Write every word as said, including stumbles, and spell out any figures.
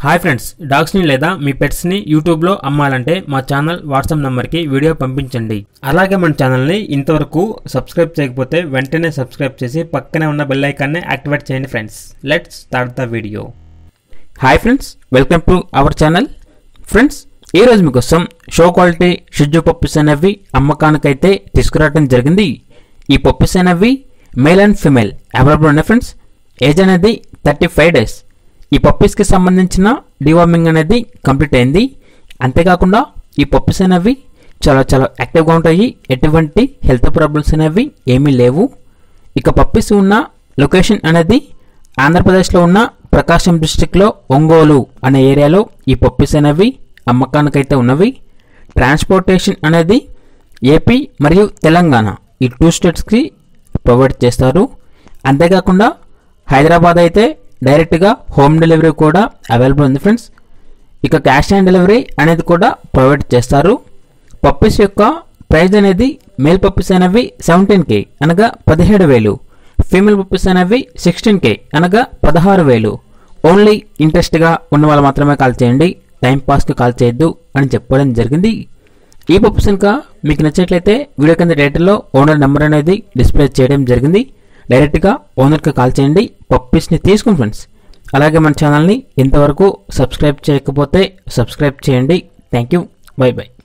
Hi friends, dogs ని లేదా మీ pets ని యూట్యూబ్ లో అమ్మాలంటే మా ఛానల్ వాట్సాప్ నంబర్ కి వీడియో పంపించండి. అలాగే మన ఛానల్ ని ఇంతవరకు సబ్స్క్రైబ్ చేయకపోతే వెంటనే సబ్స్క్రైబ్ చేసి పక్కనే ఉన్న బెల్ ఐకాన్ ని యాక్టివేట్ చేయండి friends. Let's start the video. Hi friends, welcome to our channel. Friends, ఈ రోజు మీకోసం షో క్వాలిటీ షిట్జూ పప్పీస్ అనేవి అమ్మకానికైతే తీసుకురావడం జరిగింది. ఈ పప్పీస్ అనేవి మేల్ అండ్ ఫిమేల్ అవైలబుల్ ఉన్నాయి ఫ్రెండ్స్. ఏజ్ అనేది థర్టీ ఫైవ్ డేస్. ఈ పప్పీస్కి సంబంధించిన డివార్మింగ్ అనేది కంప్లీట్ అయింది. అంతేకాకుండా ఈ పప్పీస్ అనేవి చాలా చాలా యాక్టివ్గా ఉంటాయి. ఎటువంటి హెల్త్ ప్రాబ్లమ్స్ అనేవి ఏమీ లేవు. ఇక పప్పీస్ ఉన్న లొకేషన్ అనేది ఆంధ్రప్రదేశ్లో ఉన్న ప్రకాశం డిస్టిక్లో ఒంగోలు అనే ఏరియాలో ఈ పప్పీస్ అనేవి అమ్మకానికైతే ఉన్నవి. ట్రాన్స్పోర్టేషన్ అనేది ఏపీ మరియు తెలంగాణ ఈ టూ స్టేట్స్కి ప్రొవైడ్ చేస్తారు. అంతేకాకుండా హైదరాబాద్ అయితే డైరెక్ట్గా హోమ్ డెలివరీ కూడా అవైలబుల్ ఉంది ఫ్రెండ్స్. ఇక క్యాష్ ఆన్ డెలివరీ అనేది కూడా ప్రొవైడ్ చేస్తారు. పప్పీస్ యొక్క ప్రైస్ అనేది మేల్ పప్పీస్ అనేవి సెవెంటీన్ కే అనగా పదిహేడు వేలు, ఫీమేల్ పప్పీస్ అనేవి సిక్స్టీన్ కే అనగా పదహారు వేలు. ఓన్లీ ఇంట్రెస్ట్గా ఉన్న వాళ్ళు మాత్రమే కాల్ చేయండి, టైంపాస్కి కాల్ చేయొద్దు అని చెప్పడం జరిగింది. ఈ పప్పీస్ ఇంకా మీకు నచ్చినట్లయితే వీడియో కింద టైటిల్లో ఓనర్ నెంబర్ అనేది డిస్ప్లే చేయడం జరిగింది. డైరెక్ట్గా ఓనర్కి కాల్ చేయండి, పప్పీస్ని తీసుకోండి ఫ్రెండ్స్. అలాగే మన ఛానల్ని ఇంతవరకు సబ్స్క్రైబ్ చేయకపోతే సబ్స్క్రైబ్ చేయండి. Thank you, bye by.